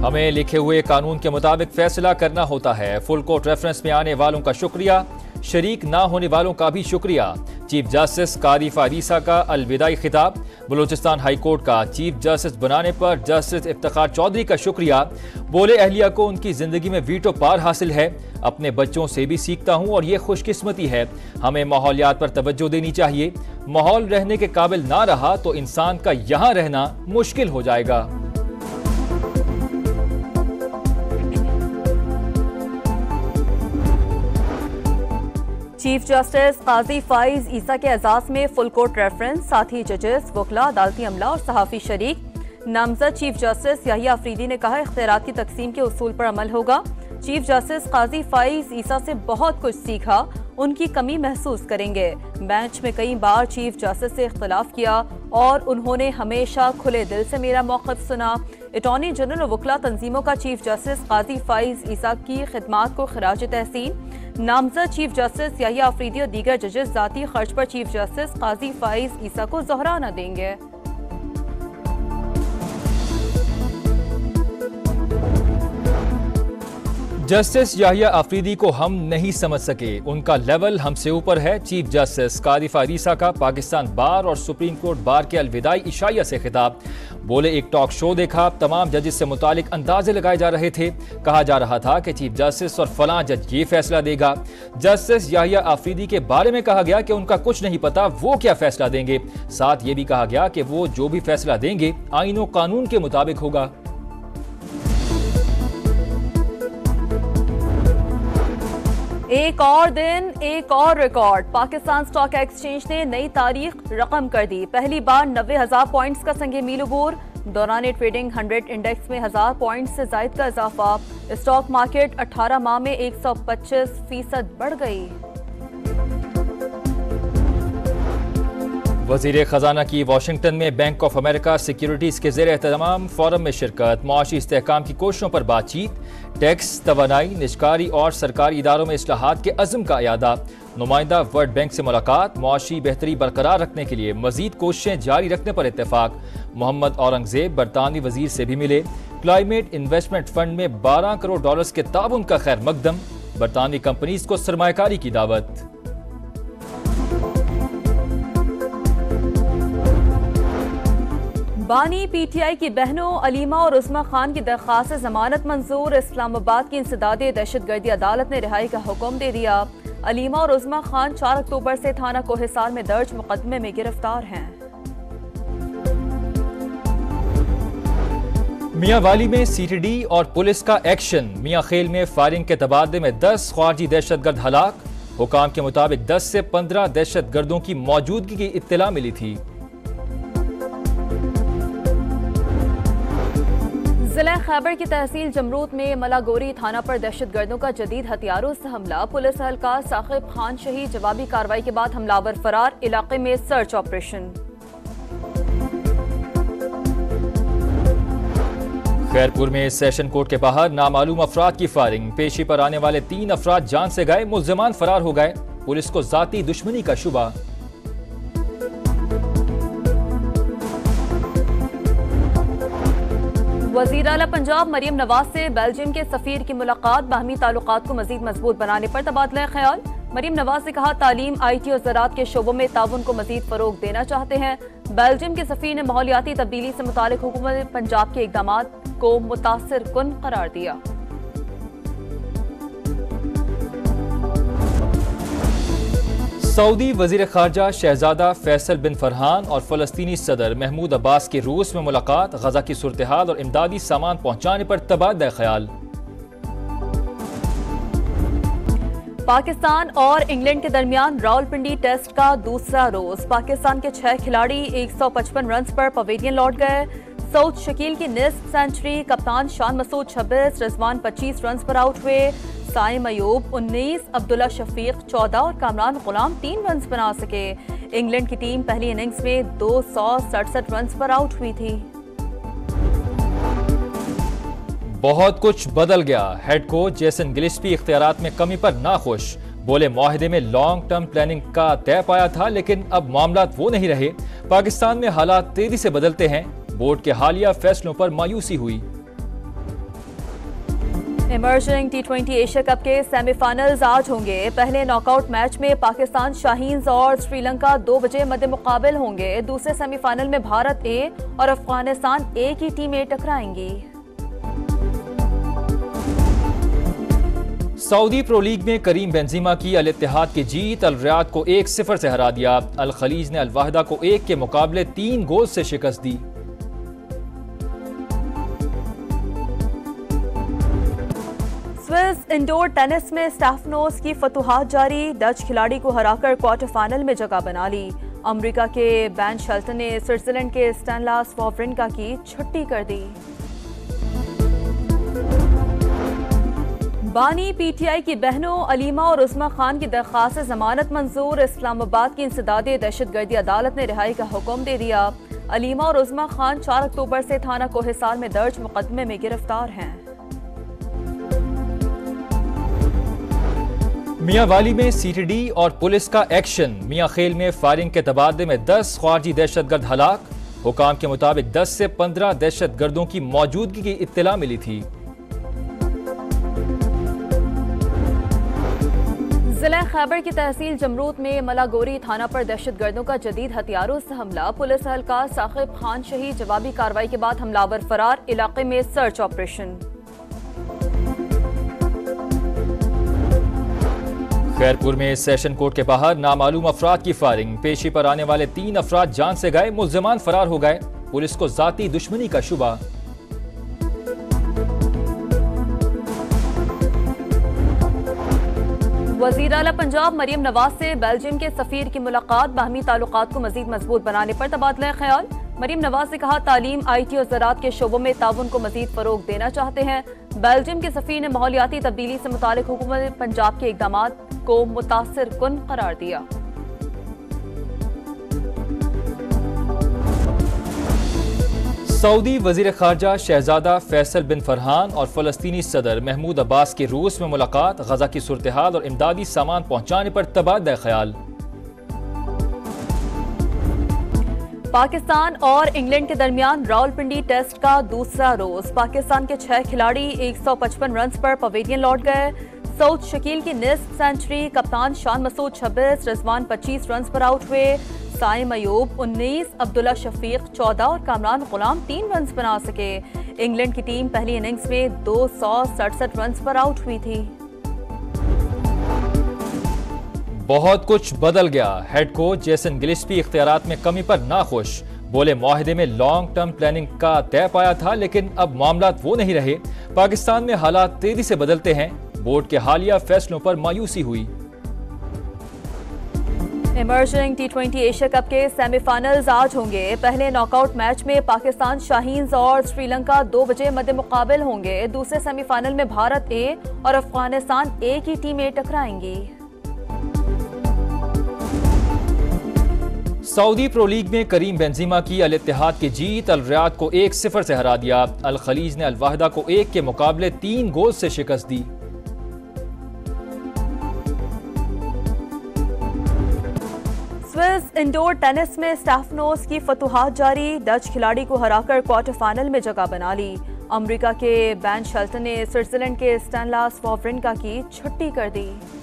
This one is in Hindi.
हमें लिखे हुए कानून के मुताबिक फैसला करना होता है। फुल कोर्ट रेफरेंस में आने वालों का शुक्रिया, शरीक ना होने वालों का भी शुक्रिया। चीफ जस्टिस कादी फारीसा का अलविदाई खिताब। बलूचिस्तान हाई कोर्ट का चीफ जस्टिस बनाने पर जस्टिस इफ्तिखार चौधरी का शुक्रिया। बोले अहलिया को उनकी जिंदगी में वीटो पार हासिल है। अपने बच्चों से भी सीखता हूं और ये खुशकिस्मती है। हमें माहौलियात पर तवज्जो देनी चाहिए। माहौल रहने के काबिल ना रहा तो इंसान का यहाँ रहना मुश्किल हो जाएगा। चीफ जस्टिस काजी फाइज ईसा के एजाज में फुल कोर्ट रेफरेंस, साथी जजेस, वकला, अदालती अमला और सहाफ़ी शरीक। नामजद चीफ जस्टिस याहिया अफरीदी ने कहा इख्तियारात की तकसीम के उसूल पर अमल होगा। चीफ जस्टिस काजी फाइज ईसा से बहुत कुछ सीखा, उनकी कमी महसूस करेंगे। बेंच में कई बार चीफ जस्टिस से इख्तलाफ किया और उन्होंने हमेशा खुले दिल से मेरा मौक़िफ़ सुना। अटॉर्नी जनरल और वकला तंजीमों का चीफ जस्टिस काजी फाइज ईसा की खिदमात को खराज तहसीन। नामजद चीफ जस्टिस याहिया अफरीदी और दीगर जजेस जाती खर्च पर चीफ जस्टिस काजी फाइज ईसा को जोहराना देंगे। जस्टिस याहिया अफरीदी को हम नहीं समझ सके, उनका लेवल हमसे ऊपर है। चीफ जस्टिस कादी फारीसा का पाकिस्तान बार और सुप्रीम कोर्ट बार के अलविदाई इशाइया से खिताब। बोले एक टॉक शो देखा, तमाम जजेस से मुतालिक अंदाजे लगाए जा रहे थे। कहा जा रहा था कि चीफ जस्टिस और फलां जज ये फैसला देगा। जस्टिस याहिया अफरीदी के बारे में कहा गया कि उनका कुछ नहीं पता वो क्या फैसला देंगे। साथ ये भी कहा गया कि वो जो भी फैसला देंगे आईन और कानून के मुताबिक होगा। एक और दिन, एक और रिकॉर्ड। पाकिस्तान स्टॉक एक्सचेंज ने नई तारीख रकम कर दी। पहली बार 90,000 पॉइंट्स का संगे मील अबूर। दौरान ट्रेडिंग 100 इंडेक्स में 1000 पॉइंट्स से जायद का इजाफा। स्टॉक मार्केट 18 माह में 125% बढ़ गई। वजीर खजाना की वाशिंगटन में बैंक ऑफ अमेरिका सिक्योरिटीज के ज़ेर एहतमाम फोरम में शिरकत। मुआशी इस्तेहकाम की कोशिशों पर बातचीत। टैक्स, तवानाई, निजकारी और सरकारी इदारों में इस्लाहात के अज़्म का इयादा। नुमाइंदा वर्ल्ड बैंक से मुलाकात। मुआशी बेहतरी बरकरार रखने के लिए मजीद कोशिशें जारी रखने पर इत्तेफाक। मोहम्मद औरंगजेब बरतानवी वजीर से भी मिले। क्लाइमेट इन्वेस्टमेंट फंड में $12 करोड़ के ताउन का खैर मकदम। बरतानवी कंपनीज को सरमायाकारी की दावत। बानी पीटीआई की बहनों अलीमा और उस्मा खान की दरख्वास्त से जमानत मंजूर। इस्लामाबाद की इंसदादी दहशतगर्दी अदालत ने रिहाई का हुक्म दे दिया। अलीमा और उस्मा खान 4 अक्टूबर से थाना कोहिसार में दर्ज मुकदमे में गिरफ्तार हैं। मियांवाली में सीटीडी और पुलिस का एक्शन। मियां खेल में फायरिंग के तबादले में 10 ख्वारजी दहशतगर्द हलाक। हुकाम के मुताबिक 10 से 15 दहशतगर्दों की मौजूदगी की इत्तला मिली थी। जिला खैबर की तहसील जमरूद में मलागोरी थाना पर दहशतगर्दों का जदीद हथियारों से हमला। पुलिस एहलकार साकिब खान शहीद। जवाबी कार्रवाई के बाद हमलावर फरार। इलाके में सर्च ऑपरेशन। खैरपुर में सेशन कोर्ट के बाहर नामालूम अफराद की फायरिंग। पेशी पर आने वाले 3 अफराद जान से गए, मुल्जिमान फरार हो गए। पुलिस को जाती दुश्मनी का शुबा। वज़ीर आला पंजाब मरियम नवाज से बेल्जियम के सफीर की मुलाकात। बाहमी ताल्लुकात को मजीद मजबूत बनाने पर तबादला ख्याल। मरियम नवाज ने कहा तालीम, IT और ज़राअत के शोबों में ताउन को मजीद फरोग देना चाहते हैं। बेल्जियम के सफीर ने माहौलियाती तब्दीली से मुतालिक हुकूमत पंजाब के इक़दामात को मुतासिर कुन करार दिया। सऊदी वजीर खारजा शहजादा फैसल बिन फरहान और फलस्तीनी सदर महमूद अब्बास की रूस में मुलाकात। गजा की सूरत हाल और इमदादी सामान पहुंचाने पर तबादला ख्याल। पाकिस्तान और इंग्लैंड के दरमियान रावलपिंडी टेस्ट का दूसरा रोज। पाकिस्तान के 6 खिलाड़ी 155 रन पर पवेलियन लौट गए। सऊद शकील की निस्फ सेंचुरी। कप्तान शान मसूद 26, रिजवान 25 रन पर आउट हुए। साइम अयूब 19, अब्दुल्ला शफीक 14 और कामरान गुलाम 3 रन बना सके। इंग्लैंड की टीम पहली इनिंग्स में 267 रन पर आउट हुई थी। बहुत कुछ बदल गया। हेड कोच जेसन गिलिस्पी इख्तियारात में कमी पर नाखुश। बोले मुआहदे में लॉन्ग टर्म प्लानिंग का तय पाया था, लेकिन अब मामलात वो नहीं रहे। पाकिस्तान में हालात तेजी से बदलते हैं। बोर्ड के हालिया फैसलों पर मायूसी हुई। इमर्जिंग T20 एशिया कप के सेमीफाइनल्स आज होंगे। पहले नॉकआउट मैच में पाकिस्तान शाहीन्स और श्रीलंका 2 बजे मध्य मुकाबिल होंगे। दूसरे सेमीफाइनल में भारत ए और अफगानिस्तान ए की टीमें टकराएंगी। सऊदी प्रो लीग में करीम बेंजीमा की अल इत्तेहाद की जीत। अल रियाद को 1-0 से हरा दिया। अल खलीज ने अल वाहिदा को 1 के मुकाबले 3 गोल से शिकस्त दी। स्विस इंडोर टेनिस में स्टेफनोस की फतुहात जारी। डच खिलाड़ी को हराकर क्वार्टर फाइनल में जगह बना ली। अमेरिका के बैन शेल्टन ने स्विट्जरलैंड के स्टैनिस्लास वावरिंका की छुट्टी कर दी। बानी पीटीआई की बहनों अलीमा और उस्मा खान की दरख्वास्त जमानत मंजूर। इस्लामाबाद की इंसदादी दहशतगर्दी अदालत ने रिहाई का हुक्म दे दिया। अलीमा और उस्मा खान 4 अक्टूबर से थाना कोहिसार में दर्ज मुकदमे में गिरफ्तार हैं। मियां वाली में सीटीडी और पुलिस का एक्शन। मियां खेल में फायरिंग के तबादले में 10 ख्वारजी दहशतगर्द हलाक। हुकाम के मुताबिक 10 से 15 दहशतगर्दों की मौजूदगी की इत्तला मिली थी। जिला खैबर की तहसील जमरूद में मलागोरी थाना पर दहशतगर्दों का जदीद हथियारों से हमला। पुलिस एहलकार साकिब खान शहीद। जवाबी कार्रवाई के बाद हमलावर फरार। इलाके में सर्च ऑपरेशन। खैरपुर में सेशन कोर्ट के बाहर नामालूम अफराद की फायरिंग। पेशी पर आने वाले 3 अफराद जान से गए। मुल्जिमान फरार हो गए। पुलिस को जाती दुश्मनी का शुबा। वज़ीर आला पंजाब मरियम नवाज से बेल्जियम के सफीर की मुलाकात। बाहमी ताल्लुकात को मजीद मजबूत बनाने पर तबादला ख्याल। मरियम नवाज ने कहा तालीम, IT और ज़राअत के शोबों में ताउन को मजीद फरोग देना चाहते हैं। बेल्जियम के सफीर ने माहौलियाती तब्दीली से मुतालिक हुकूमत पंजाब के इक़दामात को मुतासिर कुन करार दिया। सऊदी वजीर खारजा शहजादा फैसल बिन फरहान और फलस्तीनी सदर महमूद अब्बास की रूस में मुलाकात। गजा की सूरत हाल और इमदादी सामान पहुंचाने पर तबादला ख्याल। पाकिस्तान और इंग्लैंड के दरमियान रावलपिंडी टेस्ट का दूसरा रोज। पाकिस्तान के 6 खिलाड़ी 155 रन पर पवेलियन लौट गए। सऊद शकील की निस्फ सेंचुरी। कप्तान शान मसूद 26, रिजवान 25 रन पर आउट हुए। साइम अयूब 19, अब्दुल्ला शफीक 14 और कामरान गुलाम 3 रन बना सके। इंग्लैंड की टीम पहली इनिंग्स में 267 रन पर आउट हुई थी। बहुत कुछ बदल गया। हेड कोच जेसन गिलिस्पी इख्तियारात में कमी पर नाखुश। बोले माहिदे में लॉन्ग टर्म प्लानिंग का तय पाया था, लेकिन अब मामलात वो नहीं रहे। पाकिस्तान में हालात तेजी से बदलते हैं। बोर्ड के हालिया फैसलों पर मायूसी हुई। इमर्जिंग T20 एशिया कप के सेमीफाइनल्स आज होंगे। पहले नॉकआउट मैच में पाकिस्तान शाहीन्स और श्रीलंका 2 बजे मध्य मुकाबिल होंगे। दूसरे सेमीफाइनल में भारत ए और अफगानिस्तान ए की टीमें टकराएंगी। सऊदी प्रो लीग में करीम बेंजीमा की अल इत्तेहाद की जीत। अल रियाद को 1-0 से हरा दिया। अल खलीज ने अल वाहिदा को 1 के मुकाबले 3 गोल से शिकस्त दी। स्विस इंडोर टेनिस में स्टेफनोस की फतुहात जारी। डच खिलाड़ी को हराकर क्वार्टर फाइनल में जगह बना ली। अमेरिका के बैन शेल्टन ने स्विट्जरलैंड के स्टैनिस्लास वावरिंका की छुट्टी कर दी।